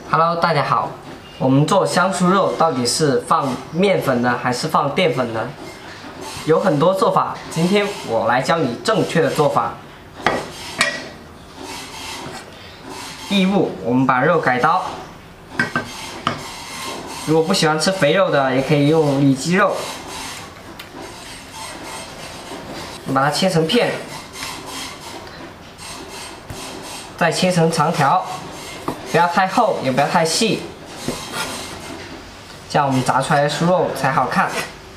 Hello， 大家好。我们做香酥肉到底是放面粉呢，还是放淀粉呢？有很多做法，今天我来教你正确的做法。第一步，我们把肉改刀。如果不喜欢吃肥肉的，也可以用里脊肉。把它切成片，再切成长条，不要太厚，也不要太细，这样我们炸出来的酥肉才好看。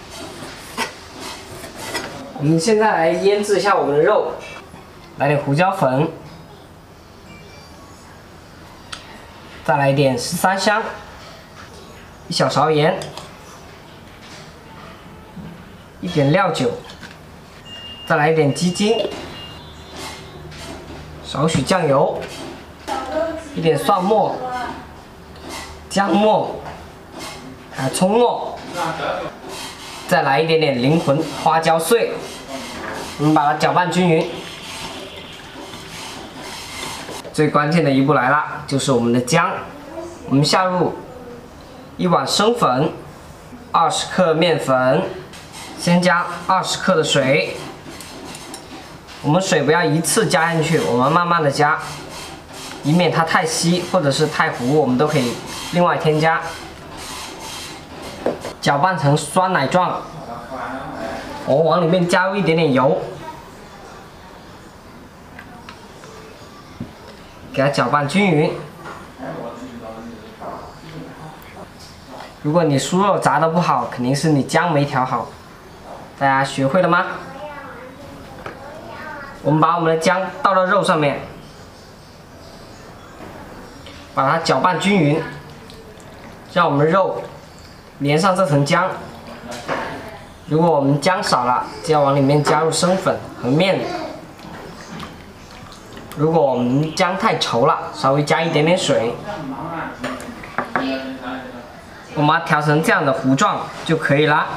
我们现在来腌制一下我们的肉，来点胡椒粉，再来一点13香，一小勺盐，一点料酒。再来一点鸡精，少许酱油，一点蒜末、姜末，还有葱末，再来一点点灵魂花椒碎，我们把它搅拌均匀。最关键的一步来了，就是我们的姜，我们下入1碗生粉，20克面粉，先加20克的水。我们水不要一次加进去，我们慢慢的加，以免它太稀或者是太糊，我们都可以另外添加。搅拌成酸奶状，我往里面加入一点点油，给它搅拌均匀。如果你酥肉炸得不好，肯定是你姜没调好。大家学会了吗？我们把我们的姜倒到肉上面，把它搅拌均匀，让我们的肉连上这层姜。如果我们姜少了，就要往里面加入生粉和面。如果我们姜太稠了，稍微加一点点水。我们把它调成这样的糊状就可以了。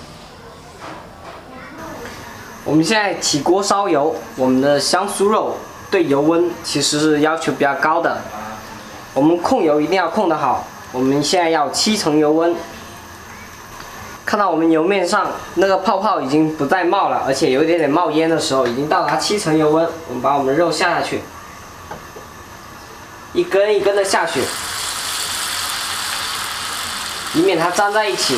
我们现在起锅烧油，我们的香酥肉对油温其实是要求比较高的，我们控油一定要控得好。我们现在要7成油温，看到我们油面上那个泡泡已经不再冒了，而且有一点点冒烟的时候，已经到达7成油温。我们把我们的肉下去，一根一根的下去，以免它粘在一起。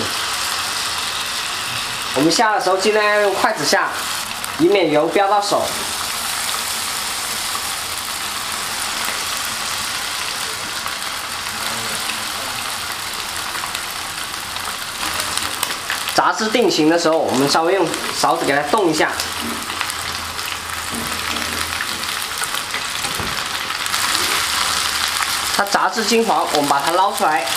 我们下的时候尽量要用筷子下，以免油飙到手。炸至定型的时候，我们稍微用勺子给它动一下。它炸至金黄，我们把它捞出来。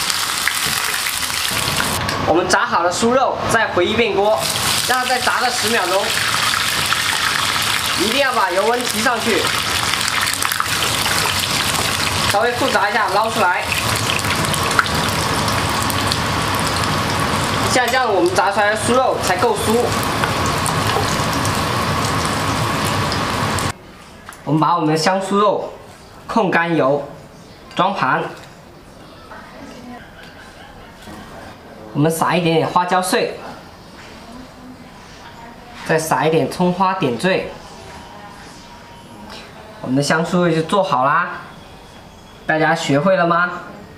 我们炸好的酥肉，再回一遍锅，让它再炸个10秒钟。一定要把油温提上去，稍微复炸一下，捞出来。像这样我们炸出来的酥肉才够酥。我们把我们的香酥肉控干油，装盘。我们撒一点点花椒碎，再撒一点葱花点缀。我们的香酥肉就做好啦，大家学会了吗？